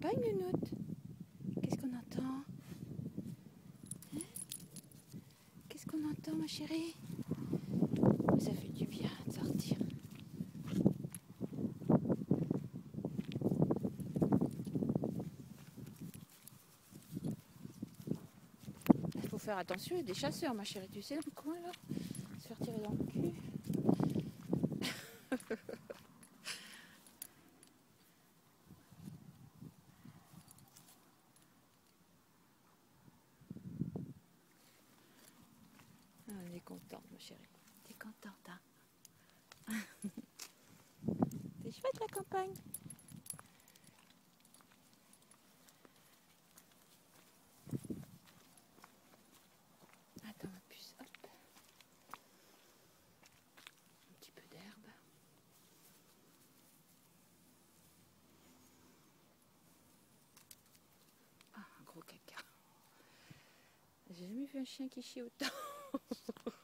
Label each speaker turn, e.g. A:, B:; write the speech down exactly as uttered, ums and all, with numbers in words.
A: campagne, Nounoute? Qu'est-ce qu'on entend? Hein? Qu'est-ce qu'on entend, ma chérie? Ça fait du bien de sortir. Il faut faire attention, il y a des chasseurs, ma chérie, tu sais, dans le coin là. Se faire tirer dans le cul. Ah, elle est contente, ma chérie. T'es contente, hein? C'est chouette la campagne. Attends, ma puce, hop. Un petit peu d'herbe. Ah, un gros caca. J'ai jamais vu un chien qui chie autant.